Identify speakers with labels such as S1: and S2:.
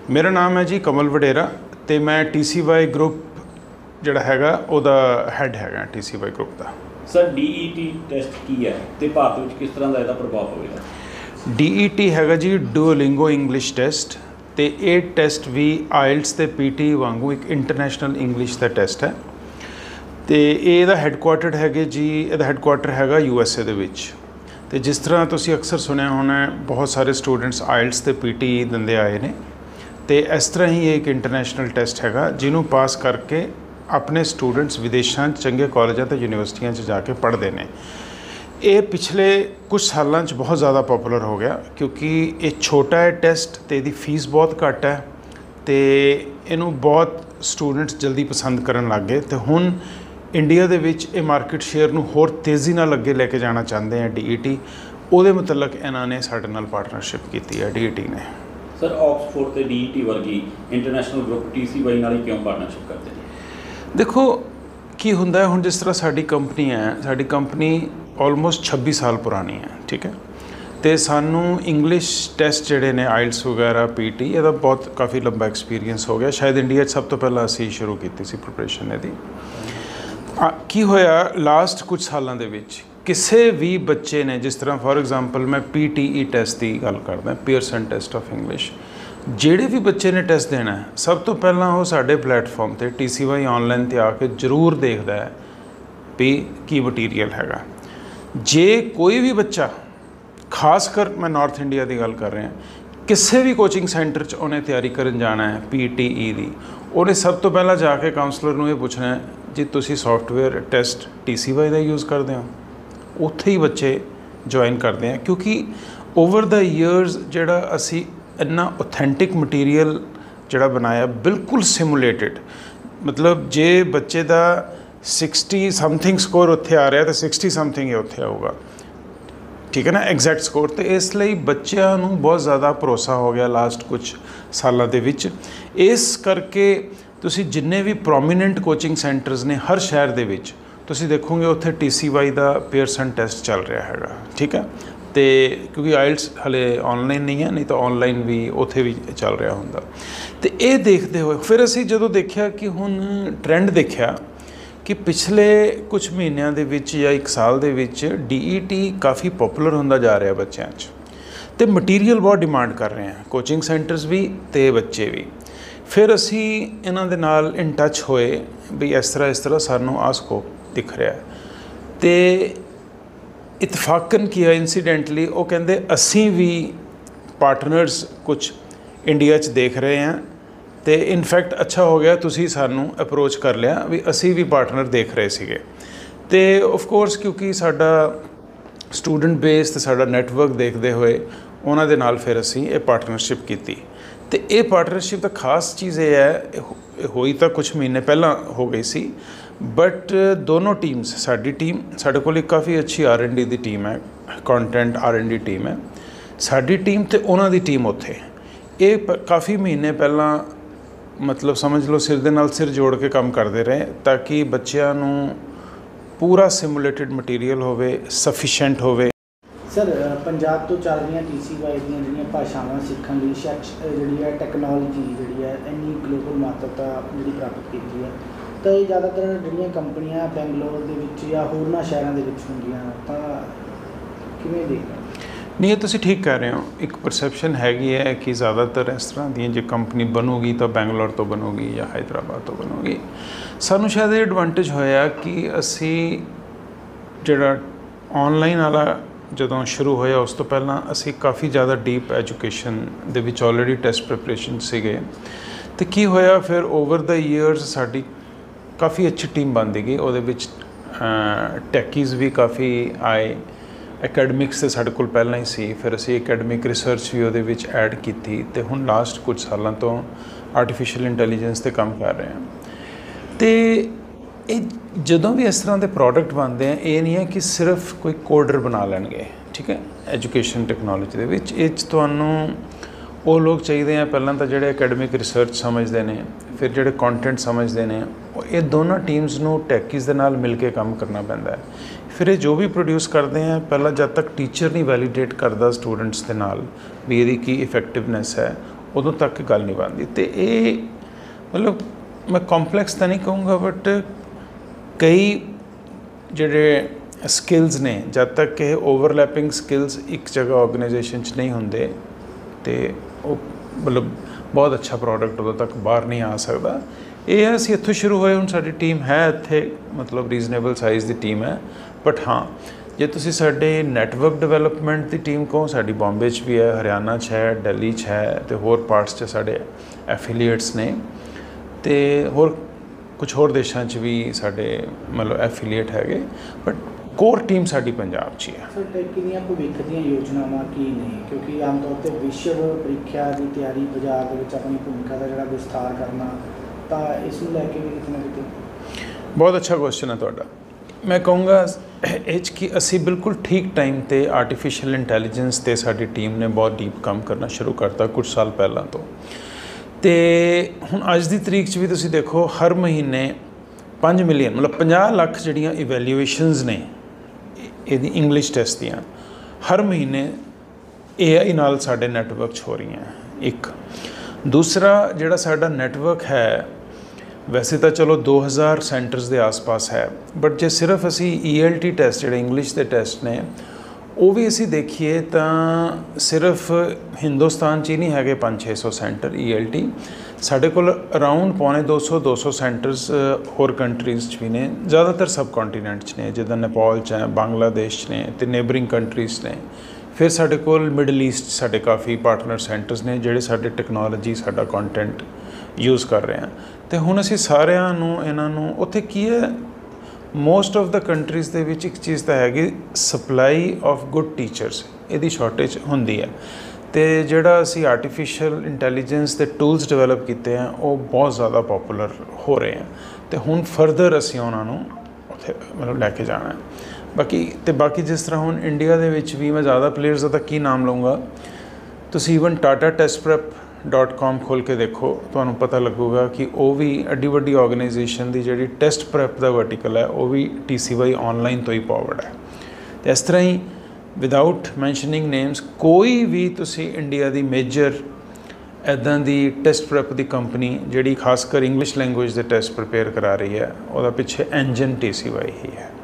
S1: मेरा नाम है जी कमल वडेरा तो मैं TCY ग्रुप ਜਿਹੜਾ ਹੈਗਾ ਉਹਦਾ ਹੈਡ ਹੈਗਾ TCY ग्रुप ਦਾ।
S2: सर DET ਟੈਸਟ ਕੀ ਹੈ ਤੇ ਭਾਰਤ ਵਿੱਚ ਕਿਸ ਤਰ੍ਹਾਂ ਦਾ ਇਹਦਾ ਪ੍ਰਭਾਵ ਹੋਵੇਗਾ?
S1: DET ਹੈਗਾ ਜੀ ਡੂਓਲਿੰਗੋ ਇੰਗਲਿਸ਼ ਟੈਸਟ ਤੇ ਇਹ ਟੈਸਟ ਵੀ IELTS ਤੇ PT ਵਾਂਗੂ ਇੱਕ ਇੰਟਰਨੈਸ਼ਨਲ ਇੰਗਲਿਸ਼ ਦਾ ਟੈਸਟ ਹੈ ਤੇ ਇਹਦਾ ਹੈੱਡਕੁਆਰਟਰ ਹੈਗੇ ਜੀ, ਇਹਦਾ ਹੈੱਡਕੁਆਰਟਰ ਹੈਗਾ USA ਦੇ ਵਿੱਚ। ਤੇ ਜਿਸ ਤਰ੍ਹਾਂ ਤੁਸੀਂ ਅਕਸਰ ਸੁਣਿਆ ਹੋਣਾ ਬਹੁਤ ਸਾਰੇ ਸਟੂਡੈਂਟਸ IELTS ਤੇ PT ਦਿੰਦੇ ਆਏ ਨੇ ਤੇ ਇਸ ਤਰ੍ਹਾਂ ਹੀ ਇਹ ਇੱਕ ਇੰਟਰਨੈਸ਼ਨਲ ਟੈਸਟ ਹੈਗਾ ਜਿਹਨੂੰ ਪਾਸ ਕਰਕੇ ਆਪਣੇ ਸਟੂਡੈਂਟਸ ਵਿਦੇਸ਼ਾਂ 'ਚ ਚੰਗੇ ਕਾਲਜਾਂ ਤੇ ਯੂਨੀਵਰਸਿਟੀਆਂ 'ਚ ਜਾ ਕੇ ਪੜ੍ਹਦੇ ਨੇ। ਇਹ ਪਿਛਲੇ ਕੁਝ ਸਾਲਾਂ 'ਚ ਬਹੁਤ ਜ਼ਿਆਦਾ ਪੋਪੂਲਰ ਹੋ ਗਿਆ ਕਿਉਂਕਿ ਇਹ ਛੋਟਾ ਹੈ ਟੈਸਟ ਤੇ ਇਹਦੀ ਫੀਸ ਬਹੁਤ ਘੱਟ ਹੈ ਤੇ ਇਹਨੂੰ ਬਹੁਤ ਸਟੂਡੈਂਟਸ ਜਲਦੀ ਪਸੰਦ ਕਰਨ ਲੱਗ ਗਏ ਤੇ ਹੁਣ ਇੰਡੀਆ ਦੇ ਵਿੱਚ ਇਹ ਮਾਰਕੀਟ ਸ਼ੇਅਰ ਨੂੰ ਹੋਰ ਤੇਜ਼ੀ ਨਾਲ ਅੱਗੇ ਲੈ ਕੇ ਜਾਣਾ ਚਾਹੁੰਦੇ ਆ DET। ਉਹਦੇ ਮੁਤਲਕ ਇਹਨਾਂ ਨੇ ਸਾਡੇ ਨਾਲ ਪਾਰਟਨਰਸ਼ਿਪ ਕੀਤੀ ਹੈ DET ਨੇ।
S2: ਸਰ ਆਕਸਫੋਰਡ ਤੇ DET ਵਰਗੀ ਇੰਟਰਨੈਸ਼ਨਲ ਗਰੁੱਪ TCY ਨਾਲ ਹੀ ਕਿਉਂ ਪਾਰਟਨਰਸ਼ਿਪ ਕਰਦੇ ਨੇ?
S1: ਦੇਖੋ ਕੀ ਹੁੰਦਾ ਹੈ, ਹੁਣ ਜਿਸ ਤਰ੍ਹਾਂ ਸਾਡੀ ਕੰਪਨੀ ਆਲਮੋਸਟ 26 ਸਾਲ ਪੁਰਾਣੀ ਹੈ, ਠੀਕ ਹੈ, ਅਤੇ ਸਾਨੂੰ ਇੰਗਲਿਸ਼ ਟੈਸਟ ਜਿਹੜੇ ਨੇ IELTS ਵਗੈਰਾ PT ਇਹਦਾ ਬਹੁਤ ਕਾਫੀ ਲੰਬਾ ਐਕਸਪੀਰੀਅੰਸ ਹੋ ਗਿਆ। ਸ਼ਾਇਦ ਇੰਡੀਆ 'ਚ ਸਭ ਤੋਂ ਪਹਿਲਾਂ ਅਸੀਂ ਸ਼ੁਰੂ ਕੀਤੀ ਸੀ ਪ੍ਰੀਪਰੇਸ਼ਨ ਇਹਦੀ। ਕੀ ਹੋਇਆ ਲਾਸਟ ਕੁਝ ਸਾਲਾਂ ਦੇ ਵਿੱਚ ਕਿਸੇ ਵੀ ਬੱਚੇ ਨੇ, ਜਿਸ ਤਰ੍ਹਾਂ ਫੋਰ ਐਗਜ਼ਾਮਪਲ ਮੈਂ PTE ਟੈਸਟ ਦੀ ਗੱਲ ਕਰਦਾ, ਪੀਅਰਸਨ ਟੈਸਟ ਆਫ ਇੰਗਲਿਸ਼, ਜਿਹੜੇ ਵੀ ਬੱਚੇ ਨੇ ਟੈਸਟ ਦੇਣਾ ਸਭ ਤੋਂ ਪਹਿਲਾਂ ਉਹ ਸਾਡੇ ਪਲੇਟਫਾਰਮ 'ਤੇ TCY ਆਨਲਾਈਨ 'ਤੇ ਆ ਕੇ ਜ਼ਰੂਰ ਦੇਖਦਾ ਹੈ ਵੀ ਕੀ ਮਟੀਰੀਅਲ ਹੈਗਾ। ਜੇ ਕੋਈ ਵੀ ਬੱਚਾ, ਖਾਸ ਕਰ ਮੈਂ ਨਾਰਥ ਇੰਡੀਆ ਦੀ ਗੱਲ ਕਰ ਰਿਹਾ, ਕਿਸੇ ਵੀ ਕੋਚਿੰਗ ਸੈਂਟਰ 'ਚ ਉਹਨੇ ਤਿਆਰੀ ਕਰਨ ਜਾਣਾ ਹੈ PTE ਦੀ, ਉਹਨੇ ਸਭ ਤੋਂ ਪਹਿਲਾਂ ਜਾ ਕੇ ਕਾਉਂਸਲਰ ਨੂੰ ਇਹ ਪੁੱਛਣਾ ਹੈ ਜੀ ਤੁਸੀਂ ਸੌਫਟਵੇਅਰ ਟੈਸਟ TCY ਦਾ ਯੂਜ਼ ਕਰਦੇ ਹੋ? ਉੱਥੇ ਹੀ ਬੱਚੇ ਜੁਆਇਨ ਕਰਦੇ ਆ ਕਿਉਂਕਿ ਓਵਰ ਦਾ ਈਅਰਸ ਜਿਹੜਾ ਅਸੀਂ ਇੰਨਾ ਔਥੈਂਟਿਕ ਮਟੀਰੀਅਲ ਜਿਹੜਾ ਬਣਾਇਆ, ਬਿਲਕੁਲ ਸਿਮੂਲੇਟਿਡ, ਮਤਲਬ ਜੇ ਬੱਚੇ ਦਾ 60 ਸਮਥਿੰਗ ਸਕੋਰ ਉੱਥੇ ਆ ਰਿਹਾ ਤਾਂ 60 ਸਮਥਿੰਗ ਹੀ ਉੱਥੇ ਆਊਗਾ, ਠੀਕ ਹੈ ਨਾ, ਐਗਜ਼ੈਕਟ ਸਕੋਰ। ਅਤੇ ਇਸ ਲਈ ਬੱਚਿਆਂ ਨੂੰ ਬਹੁਤ ਜ਼ਿਆਦਾ ਭਰੋਸਾ ਹੋ ਗਿਆ ਲਾਸਟ ਕੁਝ ਸਾਲਾਂ ਦੇ ਵਿੱਚ। ਇਸ ਕਰਕੇ ਤੁਸੀਂ ਜਿੰਨੇ ਵੀ ਪ੍ਰੋਮੀਨੈਂਟ ਕੋਚਿੰਗ ਸੈਂਟਰਸ ਨੇ ਹਰ ਸ਼ਹਿਰ ਦੇ ਵਿੱਚ ਤੁਸੀਂ ਦੇਖੋਗੇ ਉੱਥੇ TCY ਦਾ ਪੀਅਰਸਨ ਟੈਸਟ ਚੱਲ ਰਿਹਾ ਹੈਗਾ, ਠੀਕ ਹੈ। ਅਤੇ ਕਿਉਂਕਿ IELTS ਹਲੇ ਔਨਲਾਈਨ ਨਹੀਂ ਹੈ, ਨਹੀਂ ਤਾਂ ਔਨਲਾਈਨ ਵੀ ਉੱਥੇ ਵੀ ਚੱਲ ਰਿਹਾ ਹੁੰਦਾ। ਅਤੇ ਇਹ ਦੇਖਦੇ ਹੋਏ ਫਿਰ ਅਸੀਂ ਜਦੋਂ ਦੇਖਿਆ ਕਿ ਹੁਣ ਟਰੈਂਡ ਦੇਖਿਆ ਕਿ ਪਿਛਲੇ ਕੁਝ ਮਹੀਨਿਆਂ ਦੇ ਵਿੱਚ ਜਾਂ ਇੱਕ ਸਾਲ ਦੇ ਵਿੱਚ DET ਕਾਫੀ ਪੋਪੂਲਰ ਹੁੰਦਾ ਜਾ ਰਿਹਾ ਬੱਚਿਆਂ 'ਚ ਅਤੇ ਮਟੀਰੀਅਲ ਬਹੁਤ ਡਿਮਾਂਡ ਕਰ ਰਹੇ ਆ ਕੋਚਿੰਗ ਸੈਂਟਰਸ ਵੀ ਅਤੇ ਬੱਚੇ ਵੀ। ਫਿਰ ਅਸੀਂ ਇਹਨਾਂ ਦੇ ਨਾਲ ਇਨ ਟੱਚ ਹੋਏ ਵੀ ਇਸ ਤਰ੍ਹਾਂ ਸਾਨੂੰ ਆਹ ਸਕੋਪ ਦਿਖ ਰਿਹਾ ਅਤੇ ਇਤਫਾਕਨ ਕੀ ਹੋਇਆ, ਇੰਸੀਡੈਂਟਲੀ ਉਹ ਕਹਿੰਦੇ ਅਸੀਂ ਵੀ ਪਾਰਟਨਰਸ ਕੁਝ ਇੰਡੀਆ 'ਚ ਦੇਖ ਰਹੇ ਹਾਂ ਅਤੇ ਇਨਫੈਕਟ ਅੱਛਾ ਹੋ ਗਿਆ ਤੁਸੀਂ ਸਾਨੂੰ ਅਪਰੋਚ ਕਰ ਲਿਆ ਵੀ ਅਸੀਂ ਵੀ ਪਾਰਟਨਰ ਦੇਖ ਰਹੇ ਸੀਗੇ। ਅਤੇ ਆਫਕੋਰਸ ਕਿਉਂਕਿ ਸਾਡਾ ਸਟੂਡੈਂਟ ਬੇਸ ਅਤੇ ਸਾਡਾ ਨੈਟਵਰਕ ਦੇਖਦੇ ਹੋਏ ਉਹਨਾਂ ਦੇ ਨਾਲ ਫਿਰ ਅਸੀਂ ਇਹ ਪਾਰਟਨਰਸ਼ਿਪ ਕੀਤੀ। ਅਤੇ ਇਹ ਪਾਰਟਨਰਸ਼ਿਪ ਦਾ ਖਾਸ ਚੀਜ਼ ਇਹ ਹੈ, ਹੋਈ ਤਾਂ ਕੁਝ ਮਹੀਨੇ ਪਹਿਲਾਂ ਹੋ ਗਈ ਸੀ, ਬਟ ਦੋਨੋਂ ਟੀਮਸ, ਸਾਡੀ ਟੀਮ, ਸਾਡੇ ਕੋਲ ਇੱਕ ਕਾਫੀ ਅੱਛੀ R&D ਦੀ ਟੀਮ ਹੈ, ਕੰਟੈਂਟ R&D ਟੀਮ ਹੈ ਸਾਡੀ ਟੀਮ, ਅਤੇ ਉਹਨਾਂ ਦੀ ਟੀਮ ਉੱਥੇ। ਇਹ ਕਾਫੀ ਮਹੀਨੇ ਪਹਿਲਾਂ ਮਤਲਬ ਸਮਝ ਲਓ ਸਿਰ ਦੇ ਨਾਲ ਸਿਰ ਜੋੜ ਕੇ ਕੰਮ ਕਰਦੇ ਰਹੇ ਤਾਂ ਕਿ ਬੱਚਿਆਂ ਨੂੰ ਪੂਰਾ ਸਿਮੂਲੇਟਿਡ ਮਟੀਰੀਅਲ ਹੋਵੇ, ਸਫੀਸ਼ੀਐਂਟ ਹੋਵੇ।
S3: ਸਰ ਪੰਜਾਬ ਤੋਂ ਚੱਲ ਰਹੀਆਂ TCY ਦੀਆਂ ਜਿਹੜੀਆਂ ਭਾਸ਼ਾਵਾਂ ਸਿੱਖਣ ਲਈ ਜਿਹੜੀ ਹੈ ਟੈਕਨੋਲੋਜੀ ਜਿਹੜੀ ਹੈ ਇੰਨੀ ਗਲੋਬਲ ਮਹੱਤਤਾ ਜਿਹੜੀ ਪ੍ਰਾਪਤ ਕੀਤੀ ਹੈ, ਤਾਂ ਇਹ ਜ਼ਿਆਦਾਤਰ ਜਿਹੜੀਆਂ ਕੰਪਨੀਆਂ ਬੈਂਗਲੌਰ ਦੇ ਵਿੱਚ ਜਾਂ ਹੋਰਨਾਂ ਸ਼ਹਿਰਾਂ ਦੇ ਵਿੱਚ ਹੁੰਦੀਆਂ, ਤਾਂ ਕਿਵੇਂ ਦੇਖਦੇ?
S1: ਨਹੀਂ, ਇਹ ਤੁਸੀਂ ਠੀਕ ਕਹਿ ਰਹੇ ਹੋ। ਇੱਕ ਪਰਸੈਪਸ਼ਨ ਹੈਗੀ ਹੈ ਕਿ ਜ਼ਿਆਦਾਤਰ ਇਸ ਤਰ੍ਹਾਂ ਦੀਆਂ ਜੇ ਕੰਪਨੀ ਬਣੂਗੀ ਤਾਂ ਬੈਂਗਲੌਰ ਤੋਂ ਬਣੂਗੀ ਜਾਂ ਹੈਦਰਾਬਾਦ ਤੋਂ ਬਣੂਗੀ। ਸਾਨੂੰ ਸ਼ਾਇਦ ਇਹ ਐਡਵਾਂਟੇਜ ਹੋਇਆ ਕਿ ਅਸੀਂ ਜਿਹੜਾ ਔਨਲਾਈਨ ਵਾਲਾ ਜਦੋਂ ਸ਼ੁਰੂ ਹੋਇਆ ਉਸ ਤੋਂ ਪਹਿਲਾਂ ਅਸੀਂ ਕਾਫੀ ਜ਼ਿਆਦਾ ਡੀਪ ਐਜੂਕੇਸ਼ਨ ਦੇ ਵਿੱਚ ਆਲਰੇਡੀ ਟੈਸਟ ਪ੍ਰੈਪਰੇਸ਼ਨ ਸੀਗੇ ਅਤੇ ਕੀ ਹੋਇਆ ਫਿਰ ਓਵਰ ਦਾ ਈਅਰਸ ਸਾਡੀ ਕਾਫੀ ਅੱਛੀ ਟੀਮ ਬਣਦੀ ਗਈ। ਉਹਦੇ ਵਿੱਚ ਟੈਕੀਜ਼ ਵੀ ਕਾਫੀ ਆਏ, ਅਕੈਡਮਿਕਸ ਤਾਂ ਸਾਡੇ ਕੋਲ ਪਹਿਲਾਂ ਹੀ ਸੀ, ਫਿਰ ਅਸੀਂ ਅਕੈਡਮਿਕ ਰਿਸਰਚ ਵੀ ਉਹਦੇ ਵਿੱਚ ਐਡ ਕੀਤੀ ਅਤੇ ਹੁਣ ਲਾਸਟ ਕੁਝ ਸਾਲਾਂ ਤੋਂ ਆਰਟੀਫਿਸ਼ੀਅਲ ਇੰਟੈਲੀਜੈਂਸ 'ਤੇ ਕੰਮ ਕਰ ਰਹੇ ਹਾਂ। ਅਤੇ ਇਹ ਜਦੋਂ ਵੀ ਇਸ ਤਰ੍ਹਾਂ ਦੇ ਪ੍ਰੋਡਕਟ ਬਣਦੇ ਆ, ਇਹ ਨਹੀਂ ਹੈ ਕਿ ਸਿਰਫ ਕੋਈ ਕੋਡਰ ਬਣਾ ਲੈਣਗੇ, ਠੀਕ ਹੈ। ਐਜੂਕੇਸ਼ਨ ਟੈਕਨੋਲੋਜੀ ਦੇ ਵਿੱਚ ਇਹ 'ਚ ਤੁਹਾਨੂੰ ਉਹ ਲੋਕ ਚਾਹੀਦੇ ਆ ਪਹਿਲਾਂ ਤਾਂ ਜਿਹੜੇ ਅਕੈਡਮਿਕ ਰਿਸਰਚ ਸਮਝਦੇ ਨੇ, ਫਿਰ ਜਿਹੜੇ ਕੰਟੈਂਟ ਸਮਝਦੇ ਨੇ। ਇਹ ਦੋਨਾਂ ਟੀਮਸ ਨੂੰ ਟੈਕੀਜ਼ ਦੇ ਨਾਲ ਮਿਲ ਕੇ ਕੰਮ ਕਰਨਾ ਪੈਂਦਾ ਹੈ। ਫਿਰ ਇਹ ਜੋ ਵੀ ਪ੍ਰੋਡਿਊਸ ਕਰਦੇ ਆ, ਪਹਿਲਾਂ ਜਦ ਤੱਕ ਟੀਚਰ ਨਹੀਂ ਵੈਲੀਡੇਟ ਕਰਦਾ ਸਟੂਡੈਂਟਸ ਦੇ ਨਾਲ ਵੀ ਇਹਦੀ ਕੀ ਇਫੈਕਟਿਵਨੈਸ ਹੈ, ਉਦੋਂ ਤੱਕ ਗੱਲ ਨਹੀਂ ਬਣਦੀ। ਅਤੇ ਇਹ ਮਤਲਬ ਮੈਂ ਕੰਪਲੈਕਸ ਤਾਂ ਨਹੀਂ ਕਹੂੰਗਾ, ਬਟ ਕਈ ਜਿਹੜੇ ਸਕਿੱਲਸ ਨੇ ਜਦ ਤੱਕ ਇਹ ਓਵਰਲੈਪਿੰਗ ਸਕਿੱਲਸ ਇੱਕ ਜਗ੍ਹਾ ਆਰਗੇਨਾਈਜੇਸ਼ਨ 'ਚ ਨਹੀਂ ਹੁੰਦੇ ਤੇ ਉਹ ਮਤਲਬ ਬਹੁਤ ਅੱਛਾ ਪ੍ਰੋਡਕਟ ਉਦੋਂ ਤੱਕ ਬਾਹਰ ਨਹੀਂ ਆ ਸਕਦਾ। ਇਹ ਹੈ ਅਸੀਂ ਇੱਥੋਂ ਸ਼ੁਰੂ ਹੋਏ, ਹੁਣ ਸਾਡੀ ਟੀਮ ਹੈ ਇੱਥੇ ਮਤਲਬ ਰੀਜ਼ਨੇਬਲ ਸਾਈਜ਼ ਦੀ ਟੀਮ ਹੈ। ਬਟ ਹਾਂ, ਜੇ ਤੁਸੀਂ ਸਾਡੇ ਨੈਟਵਰਕ ਡਿਵੈਲਪਮੈਂਟ ਦੀ ਟੀਮ ਕਹੋ, ਸਾਡੀ ਬੰਬੇ 'ਚ ਵੀ ਹੈ, ਹਰਿਆਣਾ 'ਚ ਹੈ, ਦਿੱਲੀ 'ਚ ਹੈ, ਅਤੇ ਹੋਰ ਪਾਰਟਸ 'ਚ ਸਾਡੇ ਐਫੀਲੀਏਟਸ ਨੇ, ਅਤੇ ਹੋਰ ਕੁਛ ਹੋਰ ਦੇਸ਼ਾਂ 'ਚ ਵੀ ਸਾਡੇ ਮਤਲਬ ਐਫੀਲੀਏਟ ਹੈਗੇ। ਬਟ ਕੋਰ ਟੀਮ ਸਾਡੀ ਪੰਜਾਬ 'ਚ ਹੀ ਹੈ।
S3: ਸਰ ਟੈਕੀ ਦੀਆਂ ਭਵਿੱਖ ਦੀਆਂ ਯੋਜਨਾਵਾਂ ਕੀ ਨੇ, ਕਿਉਂਕਿ ਆਮ ਤੌਰ 'ਤੇ ਵਿਸ਼ਵ ਪ੍ਰੀਖਿਆ ਦੀ ਤਿਆਰੀ ਬਾਜ਼ਾਰ ਦੇ ਵਿੱਚ ਆਪਣੀ ਭੂਮਿਕਾ ਦਾ ਜਿਹੜਾ ਵਿਸਥਾਰ ਕਰਨਾ, ਤਾਂ ਇਸ ਨੂੰ ਲੈ ਕੇ ਵੀ ਕਿਤੇ ਨਾ ਕਿਤੇ?
S1: ਬਹੁਤ ਅੱਛਾ ਕੁਐਸਚਨ ਹੈ ਤੁਹਾਡਾ। ਮੈਂ ਕਹੂੰਗਾ ਇਹ 'ਚ ਕਿ ਅਸੀਂ ਬਿਲਕੁਲ ਠੀਕ ਟਾਈਮ 'ਤੇ ਆਰਟੀਫਿਸ਼ੀਅਲ ਇੰਟੈਲੀਜੈਂਸ 'ਤੇ ਸਾਡੀ ਟੀਮ ਨੇ ਬਹੁਤ ਡੀਪ ਕੰਮ ਕਰਨਾ ਸ਼ੁਰੂ ਕਰਤਾ ਕੁਝ ਸਾਲ ਪਹਿਲਾਂ ਤੋਂ। ਅਤੇ ਹੁਣ ਅੱਜ ਦੀ ਤਰੀਕ 'ਚ ਵੀ ਤੁਸੀਂ ਦੇਖੋ, ਹਰ ਮਹੀਨੇ 5 ਮਿਲੀਅਨ ਮਤਲਬ 50 ਲੱਖ ਜਿਹੜੀਆਂ ਇਵੈਲਿਊਏਸ਼ਨਸ ਨੇ ਇਹਦੀ ਇੰਗਲਿਸ਼ ਟੈਸਟ ਦੀਆਂ, ਹਰ ਮਹੀਨੇ AI ਨਾਲ ਸਾਡੇ ਨੈਟਵਰਕ 'ਚ ਹੋ ਰਹੀਆਂ। ਇੱਕ ਦੂਸਰਾ ਜਿਹੜਾ ਸਾਡਾ ਨੈਟਵਰਕ ਹੈ, ਵੈਸੇ ਤਾਂ ਚਲੋ 2000 ਸੈਂਟਰਸ ਦੇ ਆਸ-ਪਾਸ ਹੈ, ਬਟ ਜੇ ਸਿਰਫ ਅਸੀਂ ELT ਟੈਸਟ ਜਿਹੜੇ ਇੰਗਲਿਸ਼ ਦੇ ਟੈਸਟ ਨੇ ਉਹ ਵੀ ਅਸੀਂ ਦੇਖੀਏ ਤਾਂ ਸਿਰਫ ਹਿੰਦੁਸਤਾਨ 'ਚ ਹੀ ਨਹੀਂ ਹੈਗੇ 500-600 ਸੈਂਟਰ ELT। ਸਾਡੇ ਕੋਲ ਅਰਾਊਂਡ 250 ਸੈਂਟਰਸ ਹੋਰ ਕੰਟਰੀਜ਼ 'ਚ ਵੀ ਨੇ, ਜ਼ਿਆਦਾਤਰ ਸਬ ਕੰਟੀਨੈਂਟ 'ਚ ਨੇ, ਜਿੱਦਾਂ ਨੇਪਾਲ 'ਚ ਹੈ, ਬੰਗਲਾਦੇਸ਼ 'ਚ ਨੇ ਅਤੇ ਨੇਬਰਿੰਗ ਕੰਟਰੀਜ਼ ਨੇ। ਫਿਰ ਸਾਡੇ ਕੋਲ ਮਿਡਲ ਈਸਟ ਸਾਡੇ ਕਾਫੀ ਪਾਰਟਨਰ ਸੈਂਟਰਸ ਨੇ ਜਿਹੜੇ ਸਾਡੇ ਟੈਕਨੋਲੋਜੀ, ਸਾਡਾ ਕੰਟੈਂਟ ਯੂਜ਼ ਕਰ ਰਹੇ ਹਾਂ। ਅਤੇ ਹੁਣ ਅਸੀਂ ਸਾਰਿਆਂ ਨੂੰ ਇਹਨਾਂ ਨੂੰ ਉੱਥੇ ਕੀ ਹੈ, ਮੋਸਟ ਆਫ ਦਾ ਕੰਟਰੀਜ਼ ਦੇ ਵਿੱਚ ਇੱਕ ਚੀਜ਼ ਤਾਂ ਹੈਗੀ, ਸਪਲਾਈ ਆਫ ਗੁੱਡ ਟੀਚਰਸ, ਇਹਦੀ ਸ਼ਾਰਟੇਜ ਹੁੰਦੀ ਹੈ। ਅਤੇ ਜਿਹੜਾ ਅਸੀਂ ਆਰਟੀਫਿਸ਼ੀਅਲ ਇੰਟੈਲੀਜੈਂਸ ਦੇ ਟੂਲਸ ਡਿਵੈਲਪ ਕੀਤੇ ਆ ਉਹ ਬਹੁਤ ਜ਼ਿਆਦਾ ਪੋਪੂਲਰ ਹੋ ਰਹੇ ਆ, ਅਤੇ ਹੁਣ ਫਰਦਰ ਅਸੀਂ ਉਹਨਾਂ ਨੂੰ ਉੱਥੇ ਮਤਲਬ ਲੈ ਕੇ ਜਾਣਾ ਹੈ। ਬਾਕੀ ਜਿਸ ਤਰ੍ਹਾਂ ਹੁਣ ਇੰਡੀਆ ਦੇ ਵਿੱਚ ਵੀ ਮੈਂ ਜ਼ਿਆਦਾ ਪਲੇਅਰਸ ਦਾ ਤਾਂ ਕੀ ਨਾਮ ਲਊਂਗਾ, ਤੁਸੀਂ ਈਵਨ TATATestprep.com ਖੋਲ੍ਹ ਕੇ ਦੇਖੋ, ਤੁਹਾਨੂੰ ਪਤਾ ਲੱਗੂਗਾ ਕਿ ਉਹ ਵੀ ਐਡੀ ਵੱਡੀ ਆਰਗੇਨਾਈਜੇਸ਼ਨ ਦੀ ਜਿਹੜੀ ਟੈਸਟ ਪ੍ਰੈਪ ਦਾ ਵਰਟੀਕਲ ਹੈ ਉਹ ਵੀ TCY ਆਨਲਾਈਨ ਤੋਂ ਹੀ ਪਾਵਰਡ ਹੈ। ਅਤੇ ਇਸ ਤਰ੍ਹਾਂ ਹੀ ਵਿਦਆਊਟ ਮੈਂਸ਼ਨਿੰਗ ਨੇਮਸ, ਕੋਈ ਵੀ ਤੁਸੀਂ ਇੰਡੀਆ ਦੀ ਮੇਜਰ ਇੱਦਾਂ ਦੀ ਟੈਸਟ ਪ੍ਰੈਪ ਦੀ ਕੰਪਨੀ ਜਿਹੜੀ ਖਾਸ ਕਰ ਇੰਗਲਿਸ਼ ਲੈਂਗੁਏਜ ਦੇ ਟੈਸਟ ਪ੍ਰਪੇਅਰ ਕਰਾ ਰਹੀ ਹੈ, ਉਹਦਾ ਪਿੱਛੇ ਇੰਜਨ TCY ਹੀ ਹੈ।